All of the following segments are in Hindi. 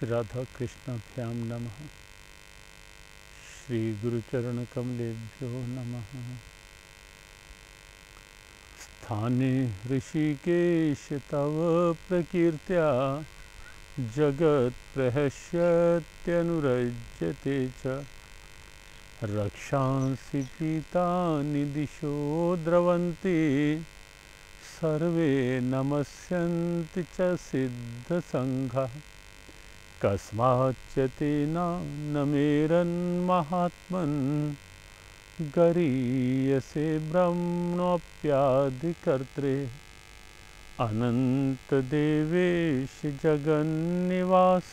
राधा कृष्णाभ्यां नमः। श्री गुरुचरण कमलेभ्यो नमः। स्थाने ऋषिकेश तव प्रकीर्त्या जगत् प्रहस्यत्यनुरज्यते च। रक्षांसि पीतानि दिशो द्रवन्ति सर्वे नमस्यन्ति च सिद्धसङ्घः। कस्माच्च तेन न मेरन्महात्मन् गरीयसे ब्रह्मणोऽप्यादिकर्त्रे। अनन्तदेवेश जगन्निवास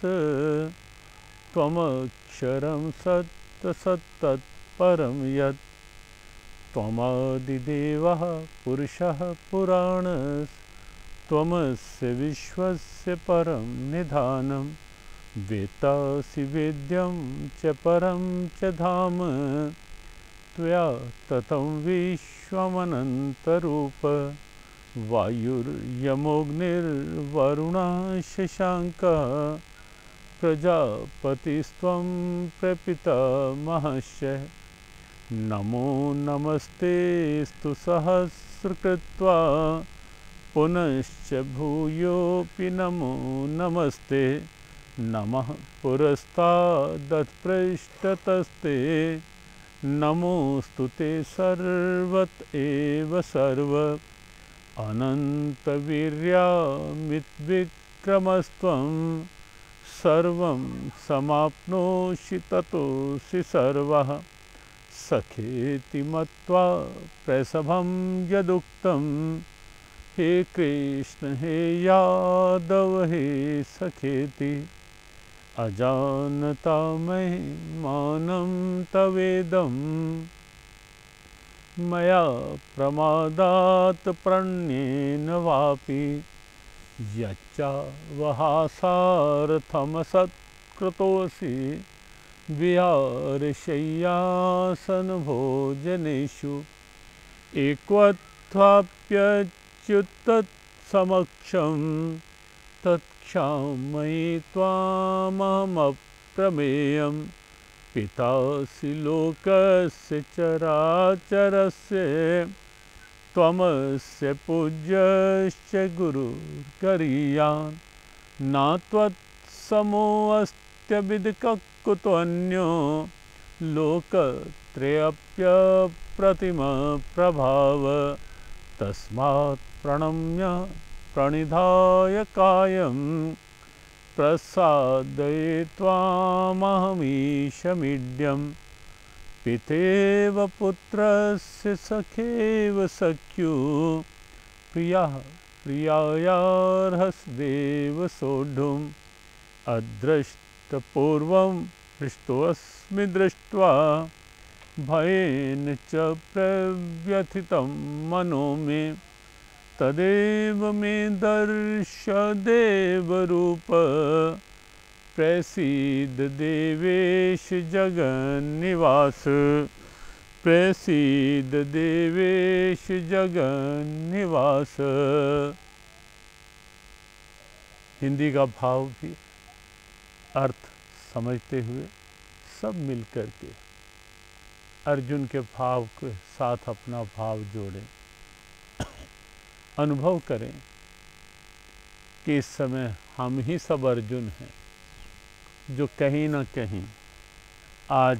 त्वमक्षरं सत्तत्परं यत्। त्वमादिदेवः पुरुषः पुराणस्त्वमस्य विश्वस्य परं निधानम्। वेत्तासि वेद्यं च परं च धाम त्वया ततं विश्वमनन्तरूप। वायुर्यमोऽग्निर्वरुणः शशाङ्कः प्रजापतिस्त्वं प्रपितामहश्च। नमो नमस्तेऽस्तु सहस्रकृत्वा पुनश्च भूयोऽपि नमो नमस्ते। नमः पुरस्तादत्पृष्ठतस्ते नमोऽस्तु ते सर्वत एव सर्व। अनन्तवीर्यामितविक्रमस्त्वं सर्वं समाप्नोषि ततोऽसि सर्वः। सखेति मत्वा प्रसभं यदुक्तं हे कृष्ण हे यादव हे सखेति। अजानता महिमानं तवेदं मया प्रमादात् प्रणयेन वापि। यच्चावहासार्थमसत्कृतोऽसि विहारशय्यासनभोजनेषु। एकत्वाप्यच्युतत्समक्षं तत्क्षामये त्वामहमप्रमेयं। पितासि लोकस्य चराचरस्य त्वमस्य पूज्यश्च गुरुर्गरीयान्। नात्वत्समोऽस्त्यविद्कुतोऽन्यो लोकत्रयेऽप्यप्रतिमप्रभाव। तस्मात् प्रणम्य प्रणिधाय कायं प्रसादये त्वामहमीशमीड्यम्। पितेव पुत्रस्य सखेव सख्युः प्रियः प्रियायार्हस्देव सोढुम्। अदृष्टपूर्वं हृष्टोऽस्मि दृष्ट्वा भयेन च प्रव्यथितं मनो मे। तदेव मे दर्शय देवरूप प्रसीद देवेश जगन्निवास। प्रसीद देवेश जगन्निवास। हिंदी का भाव भी अर्थ समझते हुए सब मिलकर के अर्जुन के भाव के साथ अपना भाव जोड़ें। अनुभव करें कि इस समय हम ही सब अर्जुन हैं जो कहीं ना कहीं आज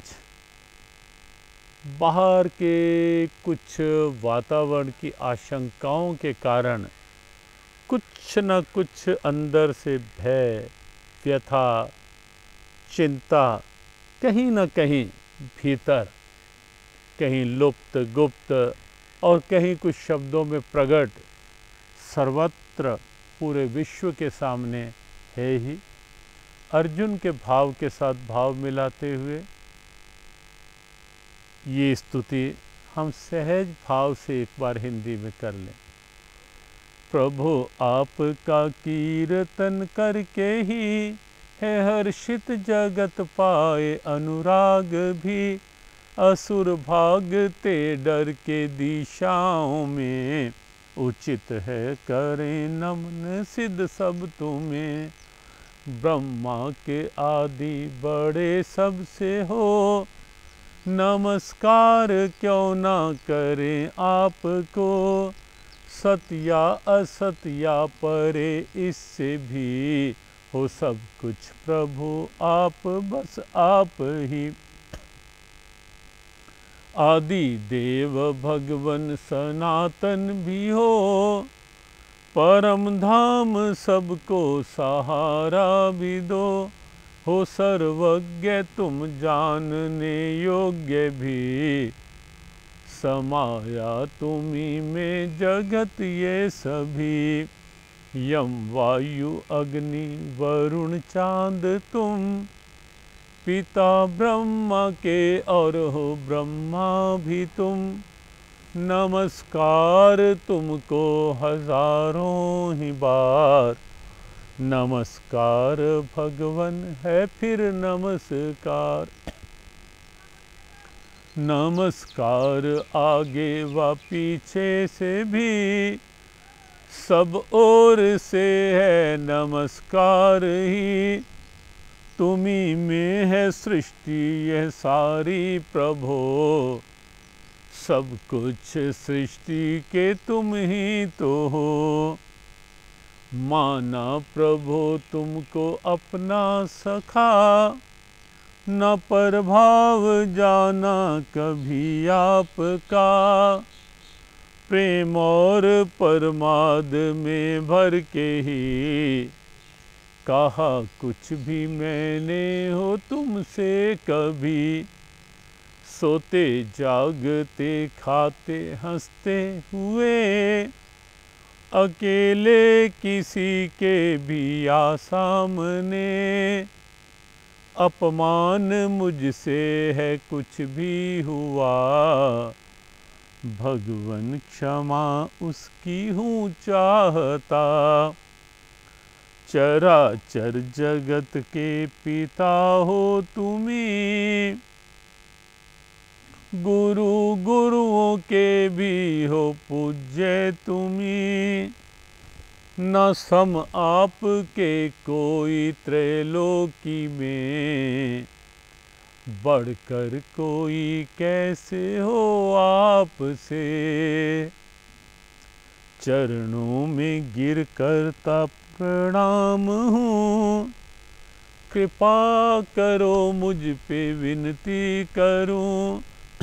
बाहर के कुछ वातावरण की आशंकाओं के कारण कुछ न कुछ अंदर से भय, व्यथा, चिंता कहीं ना कहीं भीतर, कहीं लुप्त गुप्त और कहीं कुछ शब्दों में प्रकट सर्वत्र पूरे विश्व के सामने है ही। अर्जुन के भाव के साथ भाव मिलाते हुए ये स्तुति हम सहज भाव से एक बार हिंदी में कर लें। प्रभु आपका कीर्तन करके ही है हर्षित जगत पाए अनुराग भी। असुर भागते डर के दिशाओं में उचित है करें नमन सिद्ध सब तुम्हें। ब्रह्मा के आदि बड़े सबसे हो, नमस्कार क्यों ना करें आपको। सत्या असत्या परे इससे भी हो सब कुछ प्रभु आप, बस आप ही। आदि देव भगवन सनातन भी हो, परम धाम सबको सहारा भी दो। हो सर्वज्ञ तुम जानने योग्य भी, समाया तुम्ही में जगत ये सभी। यम वायु अग्नि वरुण चांद तुम, पिता ब्रह्मा के और हो ब्रह्मा भी तुम। नमस्कार तुमको हजारों ही बार, नमस्कार भगवन है फिर नमस्कार। नमस्कार आगे व पीछे से भी, सब ओर से है नमस्कार ही। तुम्ही में है सृष्टि यह सारी प्रभो, सब कुछ सृष्टि के तुम ही तो हो। माना प्रभो तुमको अपना सखा, न प्रभाव जाना कभी आपका। प्रेम और परमाद में भर के ही, कहा कुछ भी मैंने हो तुमसे कभी। सोते जागते खाते हंसते हुए, अकेले किसी के भी आ सामने। अपमान मुझसे है कुछ भी हुआ, भगवन क्षमा उसकी हूँ चाहता। चराचर जगत के पिता हो तुम्ही, गुरु गुरुओं के भी हो पूज्य तुम्ही। न सम आपके कोई त्रैलोकी में, बढ़कर कोई कैसे हो आपसे। चरणों में गिर करता प्रणाम हूँ, कृपा करो मुझ पे विनती करूं।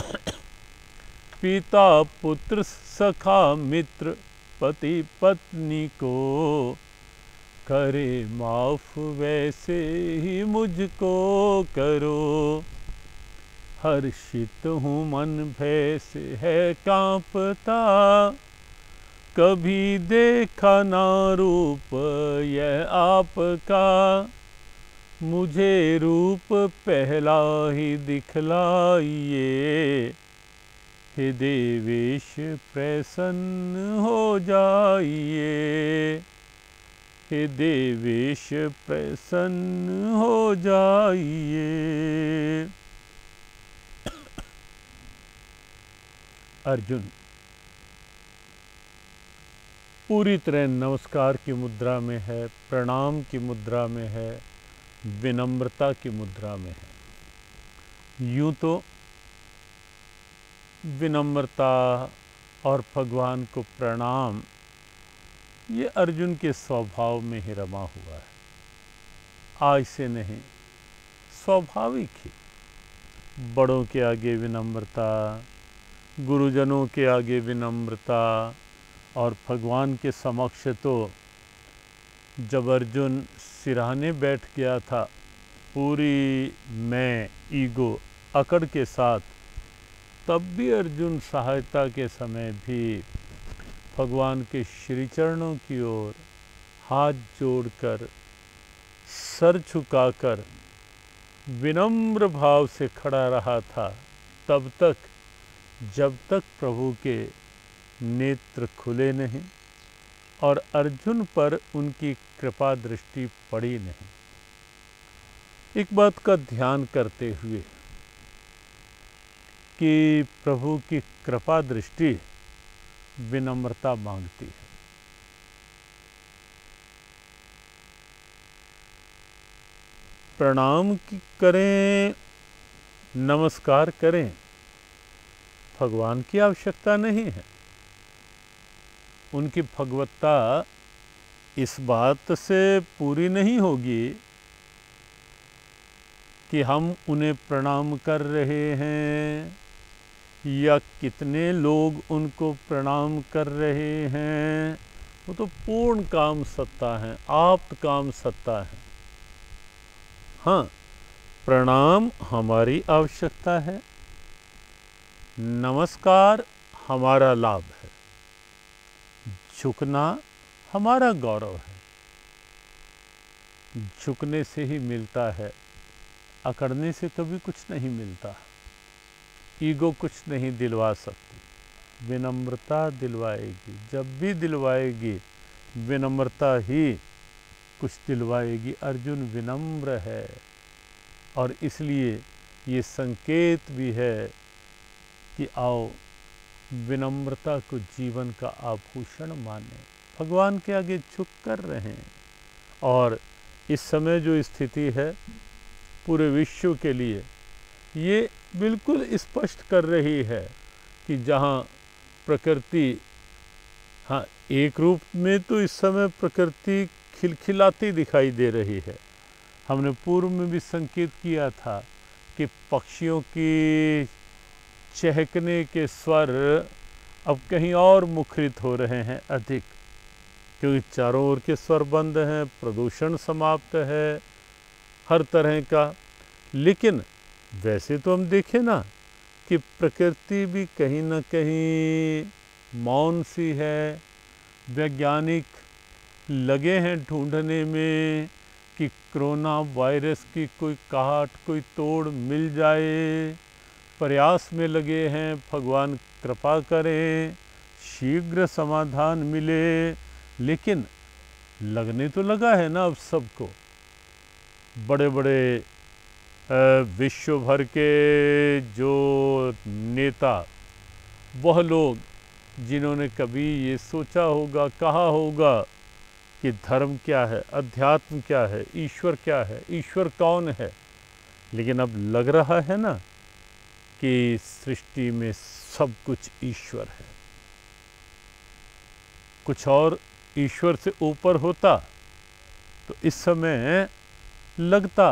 पिता पुत्र सखा मित्र पति पत्नी को, करे माफ वैसे ही मुझको करो। हर्षित हूँ मन भय से है कांपता, कभी देखा ना रूप यह आपका। मुझे रूप पहला ही दिखलाइए, हे देवेश प्रसन्न हो जाइए। हे देवेश प्रसन्न हो जाइए। अर्जुन पूरी तरह नमस्कार की मुद्रा में है, प्रणाम की मुद्रा में है, विनम्रता की मुद्रा में है। यूं तो विनम्रता और भगवान को प्रणाम ये अर्जुन के स्वभाव में ही रमा हुआ है, आज से नहीं, स्वाभाविक ही। बड़ों के आगे विनम्रता, गुरुजनों के आगे विनम्रता, और भगवान के समक्ष तो जब अर्जुन सिरहाने बैठ गया था पूरी मैं ईगो अकड़ के साथ, तब भी अर्जुन सहायता के समय भी भगवान के श्री चरणों की ओर हाथ जोड़कर सर झुकाकर विनम्र भाव से खड़ा रहा था, तब तक जब तक प्रभु के नेत्र खुले नहीं और अर्जुन पर उनकी कृपा दृष्टि पड़ी नहीं। एक बात का ध्यान करते हुए कि प्रभु की कृपा दृष्टि विनम्रता मांगती है। प्रणाम करें, नमस्कार करें, भगवान की आवश्यकता नहीं है। उनकी भगवत्ता इस बात से पूरी नहीं होगी कि हम उन्हें प्रणाम कर रहे हैं या कितने लोग उनको प्रणाम कर रहे हैं। वो तो पूर्ण काम सत्ता है, आप्त काम सत्ता है। हाँ, प्रणाम हमारी आवश्यकता है, नमस्कार हमारा लाभ है, झुकना हमारा गौरव है। झुकने से ही मिलता है, अकड़ने से कभी कुछ नहीं मिलता। ईगो कुछ नहीं दिलवा सकती, विनम्रता दिलवाएगी। जब भी दिलवाएगी विनम्रता ही कुछ दिलवाएगी। अर्जुन विनम्र है और इसलिए ये संकेत भी है कि आओ विनम्रता को जीवन का आभूषण माने, भगवान के आगे झुक कर रहें। और इस समय जो स्थिति है पूरे विश्व के लिए ये बिल्कुल स्पष्ट कर रही है कि जहाँ प्रकृति, हाँ, एक रूप में तो इस समय प्रकृति खिलखिलाती दिखाई दे रही है। हमने पूर्व में भी संकेत किया था कि पक्षियों की चहकने के स्वर अब कहीं और मुखरित हो रहे हैं अधिक, क्योंकि चारों ओर के स्वर बंद हैं, प्रदूषण समाप्त है हर तरह का। लेकिन वैसे तो हम देखें ना कि प्रकृति भी कहीं ना कहीं मौन सी है। वैज्ञानिक लगे हैं ढूंढने में कि कोरोना वायरस की कोई काट, कोई तोड़ मिल जाए, प्रयास में लगे हैं। भगवान कृपा करें, शीघ्र समाधान मिले। लेकिन लगने तो लगा है ना अब सबको। बड़े बड़े विश्व भर के जो नेता, वह लोग जिन्होंने कभी ये सोचा होगा, कहा होगा कि धर्म क्या है, अध्यात्म क्या है, ईश्वर क्या है, ईश्वर कौन है, लेकिन अब लग रहा है ना कि सृष्टि में सब कुछ ईश्वर है। कुछ और ईश्वर से ऊपर होता तो इस समय लगता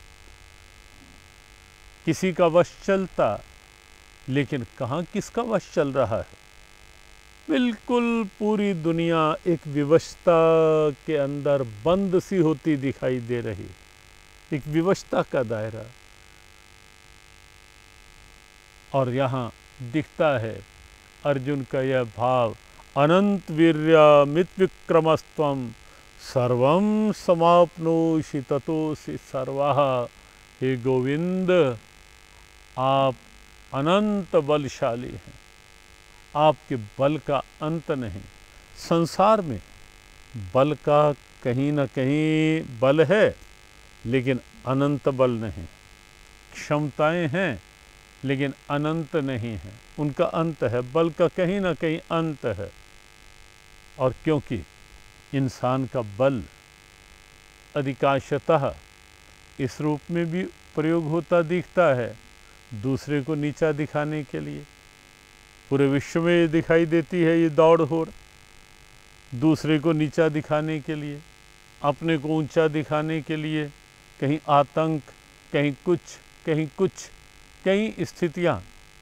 किसी का वश चलता, लेकिन कहाँ किसका वश चल रहा है। बिल्कुल पूरी दुनिया एक विवशता के अंदर बंद सी होती दिखाई दे रही, एक विवशता का दायरा। और यहाँ दिखता है अर्जुन का यह भाव, अनंत वीर्यामित विक्रमस्त्वं सर्वं समाप्नोषि ततोऽसि सर्वः। हे गोविंद, आप अनंत बलशाली हैं, आपके बल का अंत नहीं। संसार में बल का कहीं ना कहीं बल है, लेकिन अनंत बल नहीं। क्षमताएं हैं लेकिन अनंत नहीं है, उनका अंत है। बल का कहीं ना कहीं अंत है। और क्योंकि इंसान का बल अधिकांशतः इस रूप में भी प्रयोग होता दिखता है, दूसरे को नीचा दिखाने के लिए। पूरे विश्व में ये दिखाई देती है ये दौड़ होड़, दूसरे को नीचा दिखाने के लिए, अपने को ऊंचा दिखाने के लिए। कहीं आतंक, कहीं कुछ, कहीं कुछ, कई स्थितियां,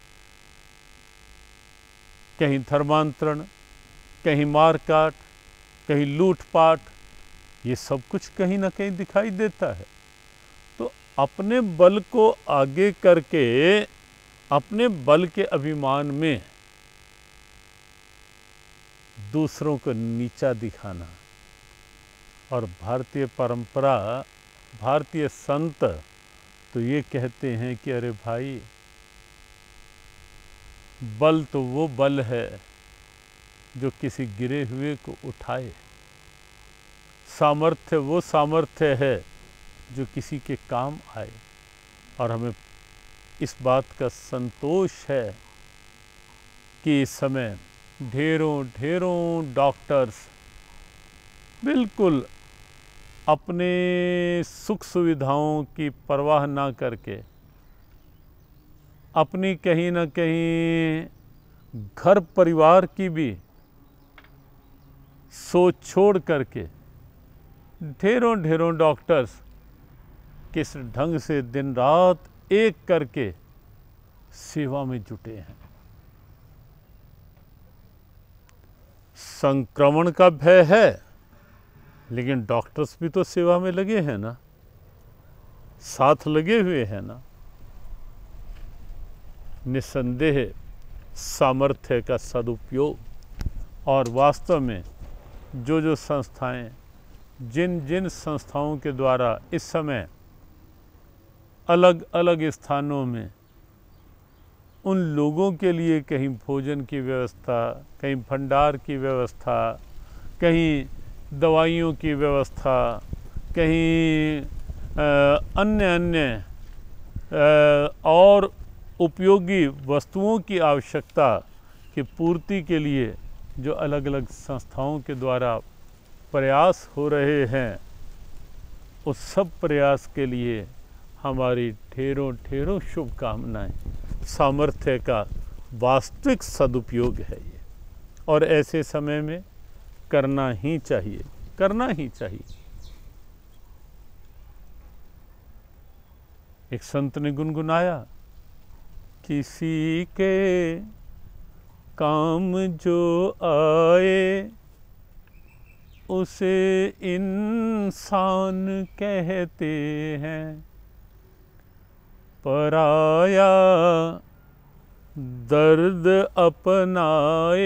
कहीं धर्मांतरण, कहीं मारकाट, कहीं लूटपाट, ये सब कुछ कहीं ना कहीं दिखाई देता है। तो अपने बल को आगे करके, अपने बल के अभिमान में दूसरों को नीचा दिखाना। और भारतीय परंपरा, भारतीय संत तो ये कहते हैं कि अरे भाई, बल तो वो बल है जो किसी गिरे हुए को उठाए, सामर्थ्य वो सामर्थ्य है जो किसी के काम आए। और हमें इस बात का संतोष है कि इस समय ढेरों ढेरों डॉक्टर्स बिल्कुल अपने सुख सुविधाओं की परवाह ना करके, अपनी कहीं ना कहीं घर परिवार की भी सोच छोड़ करके ढेरों ढेरों डॉक्टर्स किस ढंग से दिन रात एक करके सेवा में जुटे हैं। संक्रमण का भय है, लेकिन डॉक्टर्स भी तो सेवा में लगे हैं ना, साथ लगे हुए हैं ना। निस्संदेह सामर्थ्य का सदुपयोग और वास्तव में जो संस्थाएं, जिन जिन संस्थाओं के द्वारा इस समय अलग अलग स्थानों में उन लोगों के लिए कहीं भोजन की व्यवस्था, कहीं भंडार की व्यवस्था, कहीं दवाइयों की व्यवस्था, कहीं अन्य अन्य और उपयोगी वस्तुओं की आवश्यकता की पूर्ति के लिए जो अलग अलग संस्थाओं के द्वारा प्रयास हो रहे हैं, उस सब प्रयास के लिए हमारी ढेरों ढेरों शुभकामनाएं। सामर्थ्य का वास्तविक सदुपयोग है ये, और ऐसे समय में करना ही चाहिए, करना ही चाहिए। एक संत ने गुनगुनाया, किसी के काम जो आए उसे इंसान कहते हैं, पराया दर्द अपनाए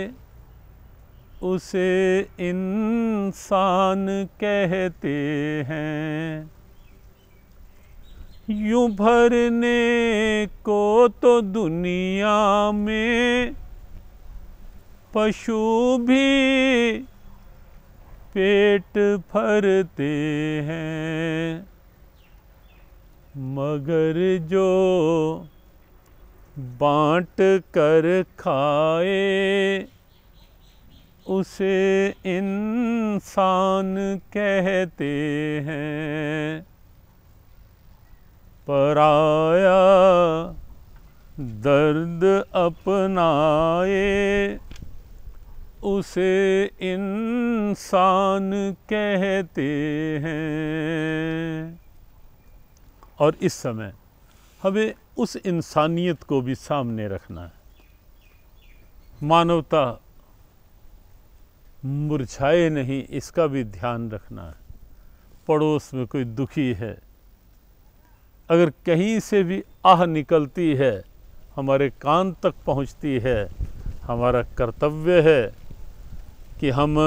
उसे इंसान कहते हैं। यूं भरने को तो दुनिया में पशु भी पेट भरते हैं, मगर जो बांट कर खाए उसे इंसान कहते हैं, पराया दर्द अपनाए उसे इंसान कहते हैं। और इस समय हमें उस इंसानियत को भी सामने रखना है। मानवता मुरझाए नहीं, इसका भी ध्यान रखना है। पड़ोस में कोई दुखी है, अगर कहीं से भी आह निकलती है, हमारे कान तक पहुंचती है, हमारा कर्तव्य है कि हम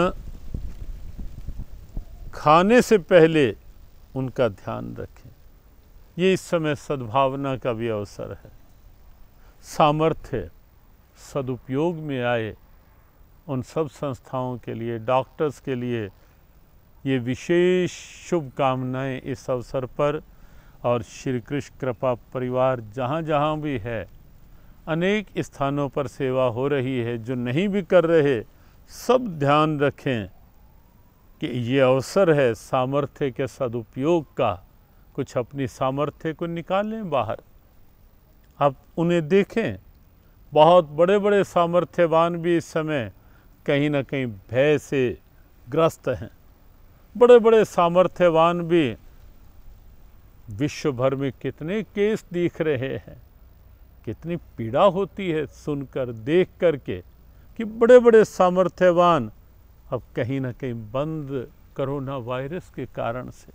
खाने से पहले उनका ध्यान रखें। ये इस समय सद्भावना का भी अवसर है। सामर्थ्य सदुपयोग में आए, उन सब संस्थाओं के लिए, डॉक्टर्स के लिए ये विशेष शुभकामनाएं इस अवसर पर। और श्री कृष्ण कृपा परिवार जहाँ जहाँ भी है, अनेक स्थानों पर सेवा हो रही है, जो नहीं भी कर रहे सब ध्यान रखें कि ये अवसर है सामर्थ्य के सदुपयोग का। कुछ अपनी सामर्थ्य को निकालें बाहर, आप उन्हें देखें। बहुत बड़े बड़े सामर्थ्यवान भी इस समय कहीं ना कहीं भय से ग्रस्त हैं। बड़े बड़े सामर्थ्यवान भी विश्व भर में कितने केस दिख रहे हैं, कितनी पीड़ा होती है सुनकर, देख करके कि बड़े बड़े सामर्थ्यवान अब कहीं ना कहीं बंद कोरोना वायरस के कारण से।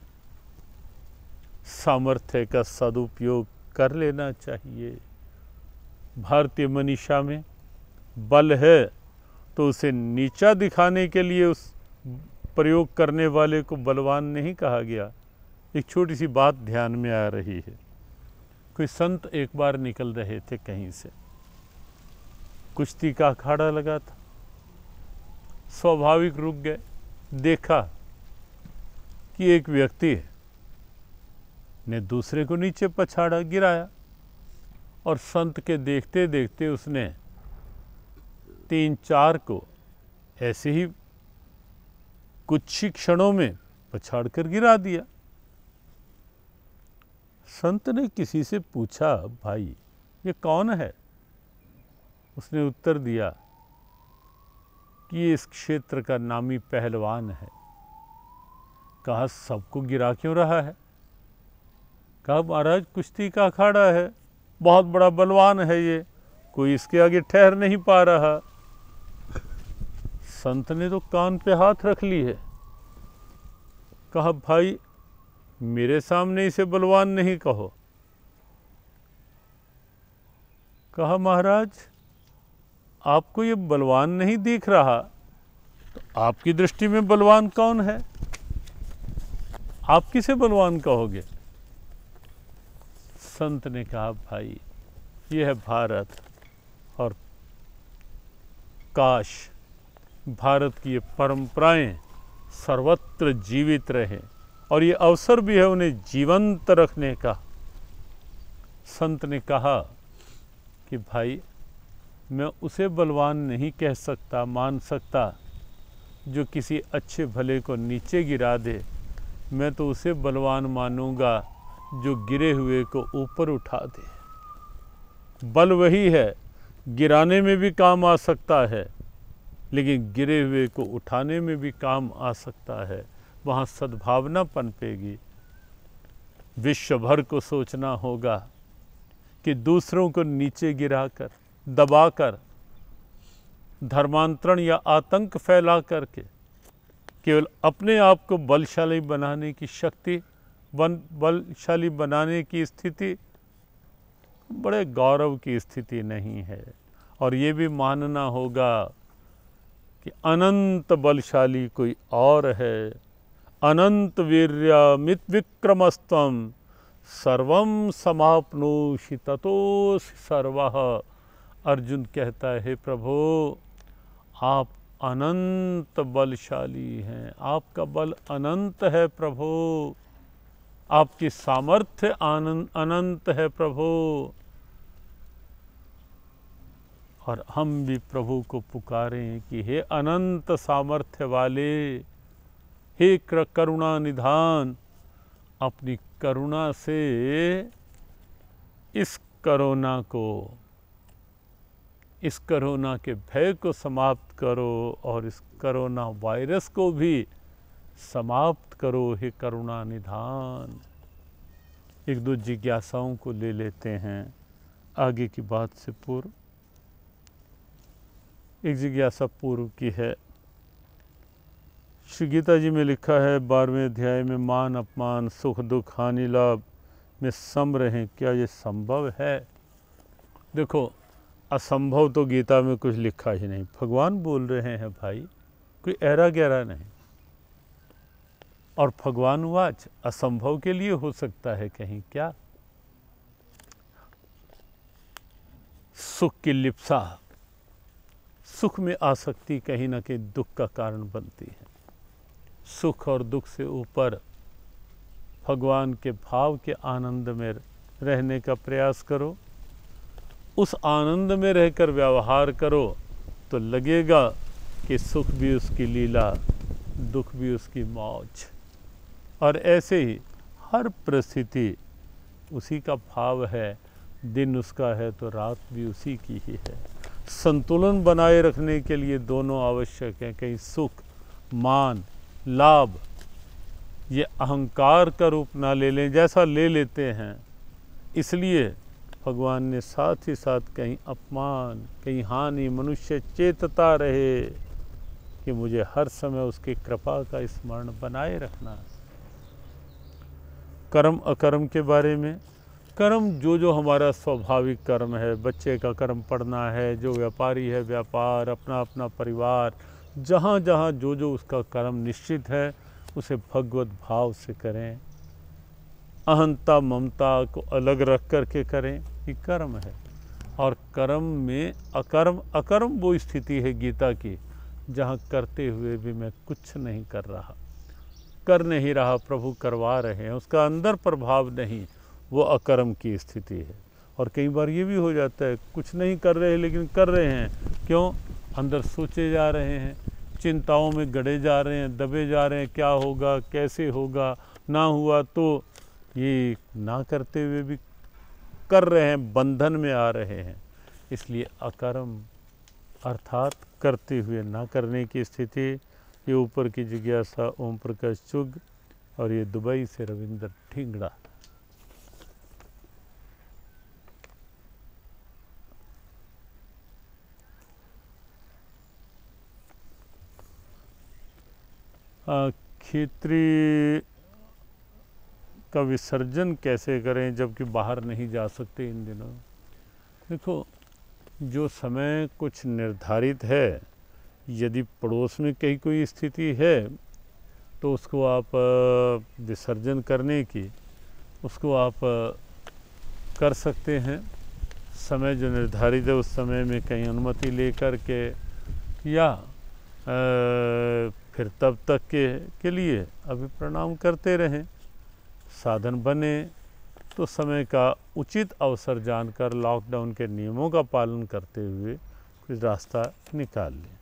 सामर्थ्य का सदुपयोग कर लेना चाहिए। भारतीय मनीषा में बल है तो उसे नीचा दिखाने के लिए उस प्रयोग करने वाले को बलवान नहीं कहा गया। एक छोटी सी बात ध्यान में आ रही है। कोई संत एक बार निकल रहे थे कहीं से, कुश्ती का अखाड़ा लगा था, स्वाभाविक रुक गए। देखा कि एक व्यक्ति ने दूसरे को नीचे पछाड़ा, गिराया, और संत के देखते देखते उसने 3-4 को ऐसे ही कुछ ही क्षणों में पछाड़ कर गिरा दिया। संत ने किसी से पूछा, भाई ये कौन है? उसने उत्तर दिया कि ये इस क्षेत्र का नामी पहलवान है। कहा, सबको गिरा क्यों रहा है? कहा, महाराज कुश्ती का अखाड़ा है, बहुत बड़ा बलवान है ये, कोई इसके आगे ठहर नहीं पा रहा। संत ने तो कान पे हाथ रख ली है। कहा, भाई मेरे सामने इसे बलवान नहीं कहो। कहा, महाराज आपको ये बलवान नहीं दिख रहा, तो आपकी दृष्टि में बलवान कौन है? आप किसे बलवान कहोगे? संत ने कहा, भाई ये है भारत, और काश भारत की ये परंपराएं सर्वत्र जीवित रहें, और ये अवसर भी है उन्हें जीवंत रखने का। संत ने कहा कि भाई मैं उसे बलवान नहीं कह सकता, मान सकता जो किसी अच्छे भले को नीचे गिरा दे। मैं तो उसे बलवान मानूंगा जो गिरे हुए को ऊपर उठा दे। बल वही है, गिराने में भी काम आ सकता है, लेकिन गिरे हुए को उठाने में भी काम आ सकता है। वहाँ सद्भावना पनपेगी। विश्व भर को सोचना होगा कि दूसरों को नीचे गिराकर, दबाकर, धर्मांतरण या आतंक फैला करके केवल अपने आप को बलशाली बनाने की शक्ति, बलशाली बनाने की स्थिति बड़े गौरव की स्थिति नहीं है। और ये भी मानना होगा कि अनंत बलशाली कोई और है। अनंत वीर्यमित विक्रमस्तम सर्वम समाप्नोषि ततोऽसि सर्वः। अर्जुन कहता है, हे प्रभु आप अनंत बलशाली हैं, आपका बल अनंत है प्रभु, आपकी सामर्थ्य अनंत है प्रभु। और हम भी प्रभु को पुकारें कि हे अनंत सामर्थ्य वाले, हे करुणा निधान, अपनी करुणा से इस कोरोना के भय को समाप्त करो, और इस कोरोना वायरस को भी समाप्त करो, हे करुणा निधान। एक दो जिज्ञासाओं को ले लेते हैं आगे की बात से पूर्व। एक जिज्ञासा पूर्व की है। श्री गीता जी में लिखा है 12वें अध्याय में, मान अपमान सुख दुख हानि लाभ में सम रहें, क्या ये संभव है? देखो, असंभव तो गीता में कुछ लिखा ही नहीं। भगवान बोल रहे हैं भाई, कोई ऐरा गहरा नहीं। और भगवान वाच असंभव के लिए हो सकता है कहीं क्या? सुख की लिप्सा, सुख में आसक्ति कहीं ना कहीं दुख का कारण बनती है। सुख और दुख से ऊपर भगवान के भाव के आनंद में रहने का प्रयास करो। उस आनंद में रहकर व्यवहार करो तो लगेगा कि सुख भी उसकी लीला, दुख भी उसकी मौज। और ऐसे ही हर परिस्थिति उसी का भाव है। दिन उसका है तो रात भी उसी की ही है। संतुलन बनाए रखने के लिए दोनों आवश्यक हैं। कहीं सुख, मान, लाभ ये अहंकार का रूप ना ले लें, जैसा ले लेते हैं। इसलिए भगवान ने साथ ही साथ कहीं अपमान, कहीं हानि, मनुष्य चेतता रहे कि मुझे हर समय उसकी कृपा का स्मरण बनाए रखना। कर्म अकर्म के बारे में, कर्म जो हमारा स्वाभाविक कर्म है, बच्चे का कर्म पढ़ना है, जो व्यापारी है व्यापार, अपना अपना परिवार, जहाँ जहाँ जो उसका कर्म निश्चित है उसे भगवत भाव से करें। अहंता ममता को अलग रख करके करें, ये कर्म है। और कर्म में अकर्म वो स्थिति है गीता की जहाँ करते हुए भी मैं कुछ नहीं कर रहा, कर नहीं रहा, प्रभु करवा रहे हैं, उसका अंदर प्रभाव नहीं, वो अकर्म की स्थिति है। और कई बार ये भी हो जाता है कुछ नहीं कर रहे लेकिन कर रहे हैं, क्यों? अंदर सोचे जा रहे हैं, चिंताओं में गड़े जा रहे हैं, दबे जा रहे हैं, क्या होगा, कैसे होगा, ना हुआ तो, ये ना करते हुए भी कर रहे हैं, बंधन में आ रहे हैं। इसलिए अकर्म अर्थात करते हुए ना करने की स्थिति। ये ऊपर की जिज्ञासा ओम प्रकाश चुग और ये दुबई से रविंद्र ढींगड़ा। खेत्री का विसर्जन कैसे करें जबकि बाहर नहीं जा सकते इन दिनों? देखो, जो समय कुछ निर्धारित है, यदि पड़ोस में कहीं कोई स्थिति है तो उसको आप विसर्जन करने की उसको आप कर सकते हैं। समय जो निर्धारित है उस समय में कहीं अनुमति लेकर के, या फिर तब तक के लिए अभी प्रणाम करते रहें। साधन बने तो समय का उचित अवसर जानकर लॉकडाउन के नियमों का पालन करते हुए कुछ रास्ता निकाल लें।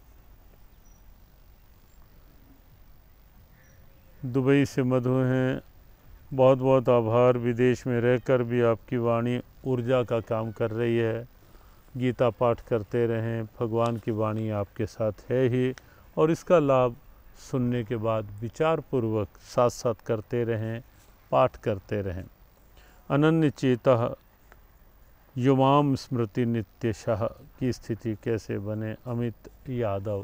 दुबई से मधु हैं, बहुत बहुत आभार। विदेश में रहकर भी आपकी वाणी ऊर्जा का काम कर रही है। गीता पाठ करते रहें, भगवान की वाणी आपके साथ है ही, और इसका लाभ सुनने के बाद विचारपूर्वक साथ साथ करते रहें, पाठ करते रहें। अनन्य चेतः युवाम स्मृति नित्यशः की स्थिति कैसे बने? अमित यादव।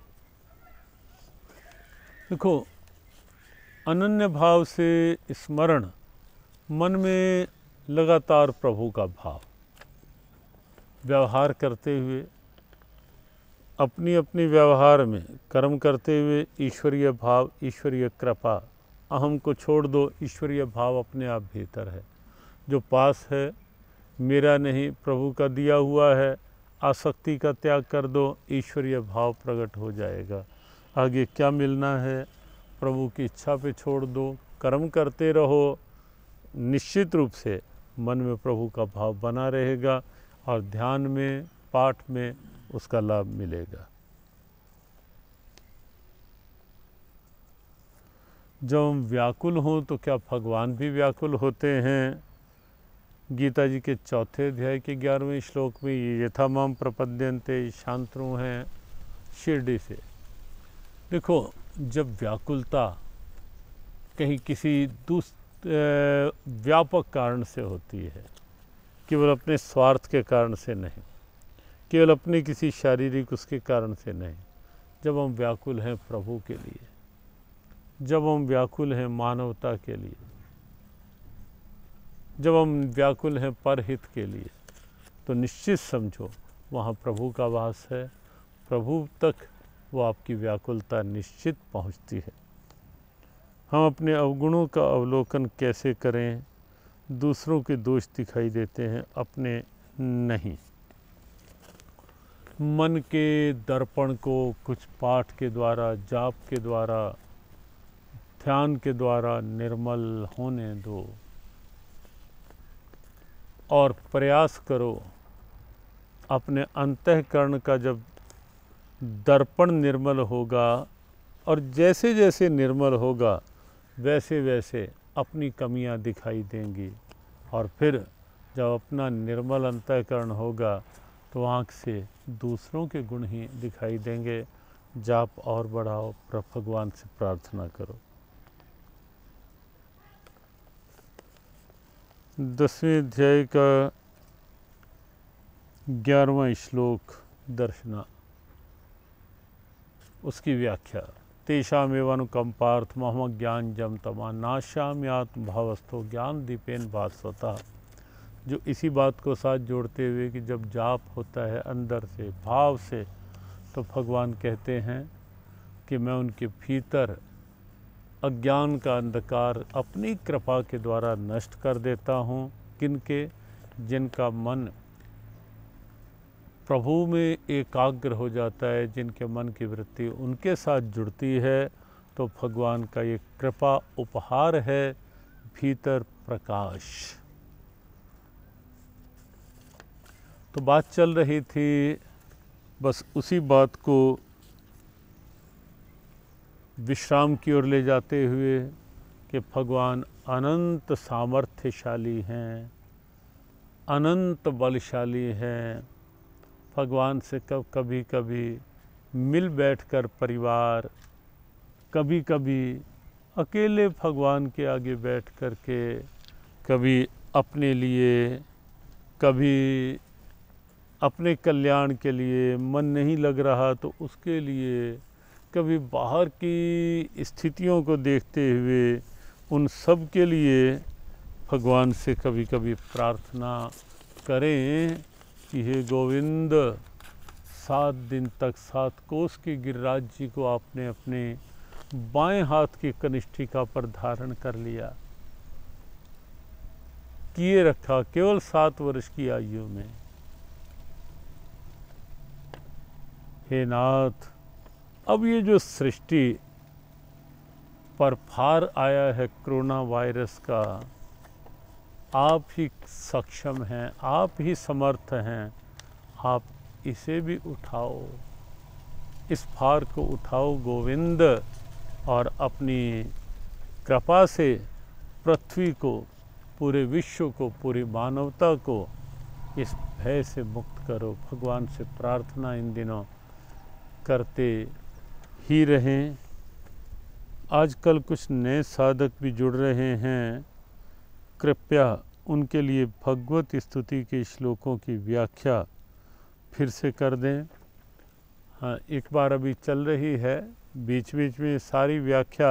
देखो, अनन्य भाव से स्मरण, मन में लगातार प्रभु का भाव, व्यवहार करते हुए, अपनी अपनी व्यवहार में कर्म करते हुए ईश्वरीय भाव, ईश्वरीय कृपा, अहम को छोड़ दो, ईश्वरीय भाव अपने आप भीतर है। जो पास है मेरा नहीं, प्रभु का दिया हुआ है, आसक्ति का त्याग कर दो, ईश्वरीय भाव प्रकट हो जाएगा। आगे क्या मिलना है प्रभु की इच्छा पे छोड़ दो, कर्म करते रहो, निश्चित रूप से मन में प्रभु का भाव बना रहेगा और ध्यान में, पाठ में उसका लाभ मिलेगा। जब हम व्याकुल हों तो क्या भगवान भी व्याकुल होते हैं? गीता जी के चौथे अध्याय के 11वें श्लोक में ये यथा माम प्रपद्यन्ते शांतनु हैं शिरडी से। देखो, जब व्याकुलता कहीं किसी व्यापक कारण से होती है, केवल अपने स्वार्थ के कारण से नहीं, केवल अपने किसी शारीरिक उसके कारण से नहीं, जब हम व्याकुल हैं प्रभु के लिए, जब हम व्याकुल हैं मानवता के लिए, जब हम व्याकुल हैं परहित के लिए, तो निश्चित समझो वहाँ प्रभु का वास है। प्रभु तक वो आपकी व्याकुलता निश्चित पहुँचती है। हम अपने अवगुणों का अवलोकन कैसे करें? दूसरों के दोष दिखाई देते हैं, अपने नहीं। मन के दर्पण को कुछ पाठ के द्वारा, जाप के द्वारा, ध्यान के द्वारा निर्मल होने दो और प्रयास करो। अपने अंतःकरण का जब दर्पण निर्मल होगा और जैसे जैसे निर्मल होगा वैसे वैसे अपनी कमियां दिखाई देंगी, और फिर जब अपना निर्मल अंतःकरण होगा तो आँख से दूसरों के गुण ही दिखाई देंगे। जाप और बढ़ाओ, भगवान से प्रार्थना करो। 10वें अध्याय का 11वां श्लोक दर्शना, उसकी व्याख्या। तेषामेव अनुकंपार्थ मम ज्ञान जम तमा नाश्याम्यात्म भावस्थो ज्ञान दीपेन भास्वतः। जो इसी बात को साथ जोड़ते हुए कि जब जाप होता है अंदर से, भाव से, तो भगवान कहते हैं कि मैं उनके भीतर अज्ञान का अंधकार अपनी कृपा के द्वारा नष्ट कर देता हूँ। किनके? जिनका मन प्रभु में एकाग्र हो जाता है, जिनके मन की वृत्ति उनके साथ जुड़ती है, तो भगवान का ये कृपा उपहार है, भीतर प्रकाश। तो बात चल रही थी, बस उसी बात को विश्राम की ओर ले जाते हुए कि भगवान अनंत सामर्थ्यशाली हैं, अनंत बलशाली हैं। भगवान से कभी कभी मिल बैठकर परिवार, कभी कभी अकेले भगवान के आगे बैठ कर के, कभी अपने लिए, कभी अपने कल्याण के लिए, मन नहीं लग रहा तो उसके लिए, कभी बाहर की स्थितियों को देखते हुए उन सब के लिए भगवान से कभी कभी प्रार्थना करें कि हे गोविंद, 7 दिन तक 7 कोस के गिरिराज जी को आपने अपने बाएं हाथ की कनिष्ठिका पर धारण कर लिया, किए रखा केवल 7 वर्ष की आयु में। हे नाथ, अब ये जो सृष्टि पर फार आया है कोरोना वायरस का, आप ही सक्षम हैं, आप ही समर्थ हैं, आप इसे भी उठाओ, इस फार को उठाओ गोविंद, और अपनी कृपा से पृथ्वी को, पूरे विश्व को, पूरी मानवता को इस भय से मुक्त करो। भगवान से प्रार्थना इन दिनों करते ही रहें। आजकल कुछ नए साधक भी जुड़ रहे हैं, कृपया उनके लिए भगवत स्तुति के श्लोकों की व्याख्या फिर से कर दें। हाँ, एक बार अभी चल रही है, बीच बीच में सारी व्याख्या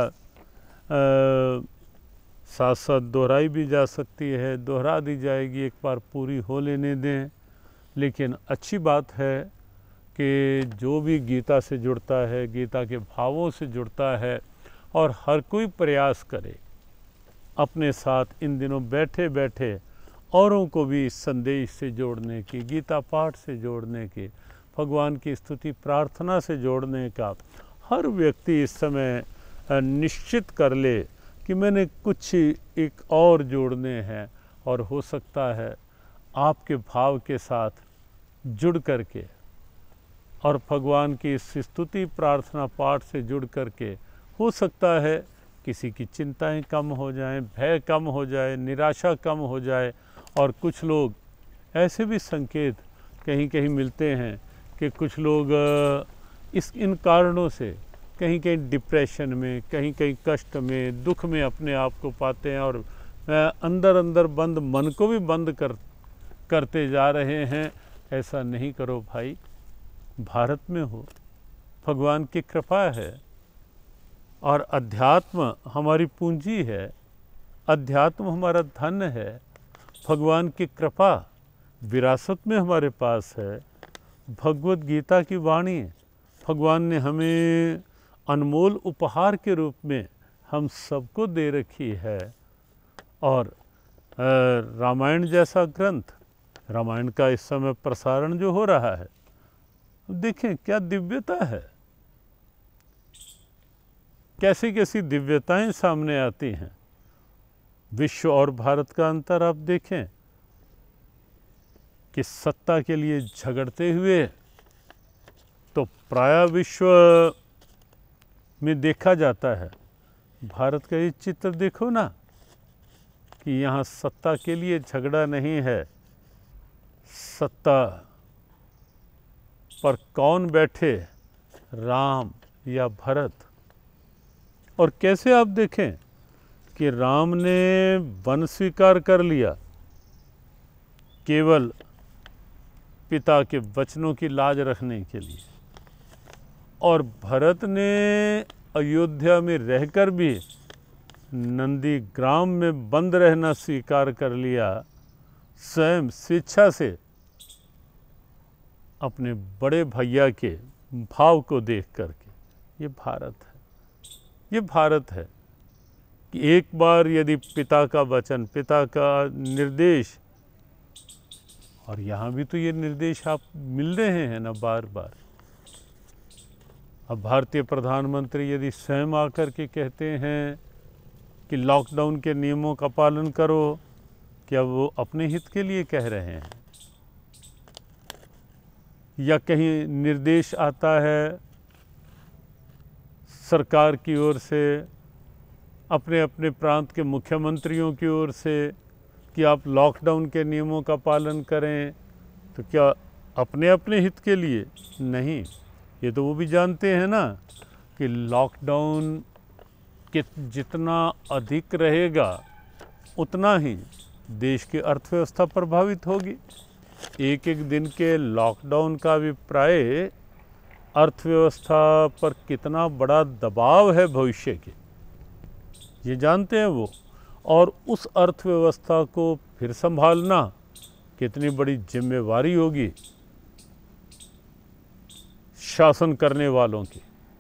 साथ साथ दोहराई भी जा सकती है, दोहरा दी जाएगी, एक बार पूरी हो लेने दें। लेकिन अच्छी बात है कि जो भी गीता से जुड़ता है, गीता के भावों से जुड़ता है, और हर कोई प्रयास करे अपने साथ इन दिनों बैठे बैठे औरों को भी इस संदेश से जोड़ने की, गीता पाठ से जोड़ने की, भगवान की स्तुति प्रार्थना से जोड़ने का। हर व्यक्ति इस समय निश्चित कर ले कि मैंने कुछ एक और जोड़ने हैं, और हो सकता है आपके भाव के साथ जुड़ करके और भगवान की इस स्तुति प्रार्थना पाठ से जुड़ करके हो सकता है किसी की चिंताएं कम हो जाएं, भय कम हो जाए, निराशा कम हो जाए। और कुछ लोग ऐसे भी संकेत कहीं कहीं मिलते हैं कि कुछ लोग इन कारणों से कहीं कहीं डिप्रेशन में, कहीं कहीं कष्ट में, दुख में अपने आप को पाते हैं, और अंदर अंदर बंद मन को भी बंद करते जा रहे हैं। ऐसा नहीं करो भाई, भारत में हो, भगवान की कृपा है, और अध्यात्म हमारी पूंजी है, अध्यात्म हमारा धन है, भगवान की कृपा विरासत में हमारे पास है। भगवत गीता की वाणी भगवान ने हमें अनमोल उपहार के रूप में हम सबको दे रखी है। और रामायण जैसा ग्रंथ, रामायण का इस समय प्रसारण जो हो रहा है, देखें क्या दिव्यता है, कैसी कैसी दिव्यताएं सामने आती हैं। विश्व और भारत का अंतर आप देखें कि सत्ता के लिए झगड़ते हुए तो प्राय विश्व में देखा जाता है। भारत का ये चित्र देखो ना कि यहाँ सत्ता के लिए झगड़ा नहीं है, सत्ता पर कौन बैठे, राम या भरत। और कैसे आप देखें कि राम ने वन स्वीकार कर लिया केवल पिता के वचनों की लाज रखने के लिए, और भरत ने अयोध्या में रहकर भी नंदी ग्राम में बंद रहना स्वीकार कर लिया, स्वयं स्वेच्छा से अपने बड़े भैया के भाव को देख करके। ये भारत है, ये भारत है कि एक बार यदि पिता का वचन, पिता का निर्देश, और यहाँ भी तो ये निर्देश आप मिल रहे हैं ना बार बार। अब भारतीय प्रधानमंत्री यदि स्वयं आकर के कहते हैं कि लॉकडाउन के नियमों का पालन करो, क्या वो अपने हित के लिए कह रहे हैं? या कहीं निर्देश आता है सरकार की ओर से, अपने अपने प्रांत के मुख्यमंत्रियों की ओर से कि आप लॉकडाउन के नियमों का पालन करें, तो क्या अपने अपने हित के लिए? नहीं, ये तो वो भी जानते हैं ना कि लॉकडाउन के जितना अधिक रहेगा उतना ही देश की अर्थव्यवस्था प्रभावित होगी। एक एक दिन के लॉकडाउन का अभिप्राय अर्थव्यवस्था पर कितना बड़ा दबाव है भविष्य के, ये जानते हैं वो। और उस अर्थव्यवस्था को फिर संभालना कितनी बड़ी जिम्मेवारी होगी शासन करने वालों की।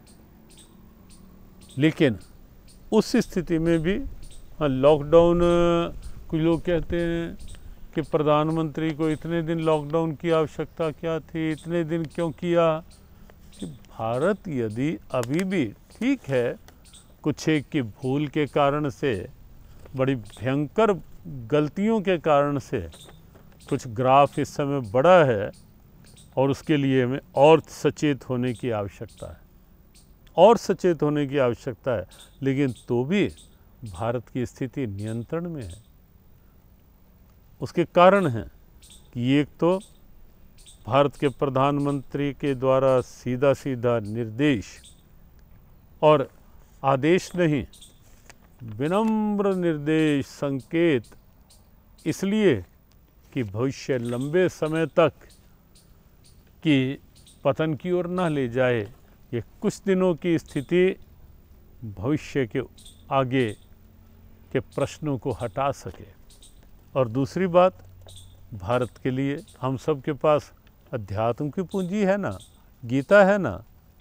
लेकिन उस स्थिति में भी लॉकडाउन, कुछ लोग कहते हैं कि प्रधानमंत्री को इतने दिन लॉकडाउन की आवश्यकता क्या थी, इतने दिन क्यों किया? कि भारत यदि अभी भी, ठीक है, कुछ एक की भूल के कारण से, बड़ी भयंकर गलतियों के कारण से कुछ ग्राफ इस समय बढ़ा है और उसके लिए हमें और सचेत होने की आवश्यकता है, और सचेत होने की आवश्यकता है। लेकिन तो भी भारत की स्थिति नियंत्रण में है। उसके कारण हैं कि एक तो भारत के प्रधानमंत्री के द्वारा सीधा सीधा निर्देश और आदेश नहीं, विनम्र निर्देश, संकेत, इसलिए कि भविष्य लंबे समय तक की पतन की ओर न ले जाए। ये कुछ दिनों की स्थिति भविष्य के आगे के प्रश्नों को हटा सके। और दूसरी बात, भारत के लिए हम सब के पास अध्यात्म की पूंजी है ना, गीता है ना,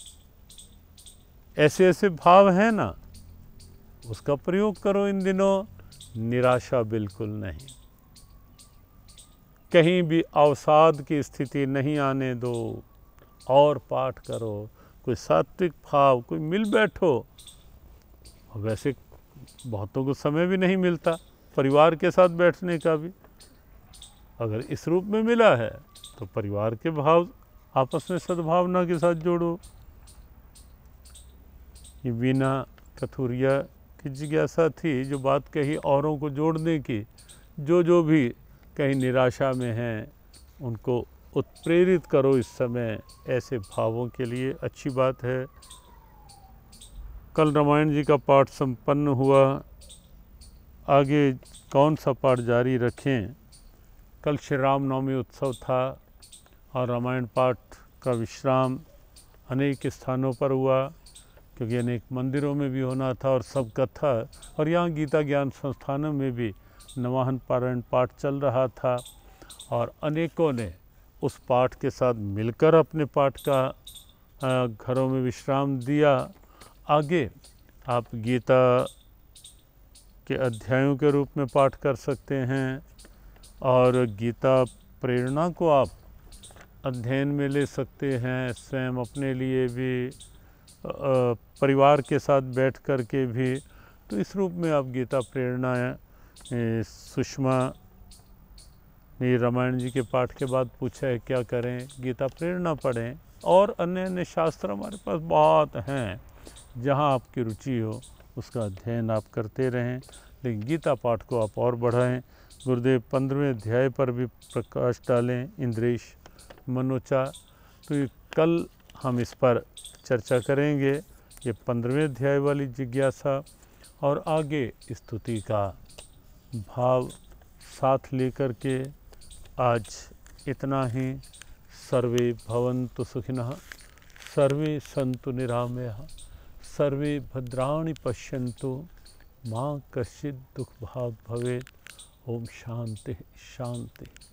ऐसे ऐसे भाव हैं ना, उसका प्रयोग करो इन दिनों। निराशा बिल्कुल नहीं, कहीं भी अवसाद की स्थिति नहीं आने दो, और पाठ करो, कोई सात्विक भाव, कोई मिल बैठो। वैसे बहुतों को समय भी नहीं मिलता परिवार के साथ बैठने का भी। अगर इस रूप में मिला है तो परिवार के भाव आपस में सद्भावना के साथ जोड़ो। ये वीना कथुरिया की जिज्ञासा थी, जो बात कही औरों को जोड़ने की। जो भी कहीं निराशा में हैं उनको उत्प्रेरित करो इस समय ऐसे भावों के लिए। अच्छी बात है। कल रामायण जी का पाठ संपन्न हुआ, आगे कौन सा पाठ जारी रखें? कल श्री रामनवमी उत्सव था और रामायण पाठ का विश्राम अनेक स्थानों पर हुआ, क्योंकि अनेक मंदिरों में भी होना था और सब कथा, और यहाँ गीता ज्ञान संस्थानों में भी नवाहन पारायण पाठ चल रहा था और अनेकों ने उस पाठ के साथ मिलकर अपने पाठ का घरों में विश्राम दिया। आगे आप गीता के अध्यायों के रूप में पाठ कर सकते हैं और गीता प्रेरणा को आप अध्ययन में ले सकते हैं, स्वयं अपने लिए भी, परिवार के साथ बैठ कर के भी। तो इस रूप में आप गीता प्रेरणा, सुषमा ने रामायण जी के पाठ के बाद पूछा है क्या करें, गीता प्रेरणा पढ़ें। और अन्य अन्य शास्त्र हमारे पास बहुत हैं, जहाँ आपकी रुचि हो उसका अध्ययन आप करते रहें, लेकिन गीता पाठ को आप और बढ़ाएं। गुरुदेव 15वें अध्याय पर भी प्रकाश डालें, इंद्रेश मनोचा। तो ये कल हम इस पर चर्चा करेंगे, ये 15वें अध्याय वाली जिज्ञासा, और आगे स्तुति का भाव साथ लेकर के। आज इतना ही। सर्वे भवन्तु सुखिनः, सर्वे सन्तु निरामयाः, सर्वे भद्राणि पश्यन्तु, मां कश्चित् दुःखभाग् भवेत्। ओम शांति शांति।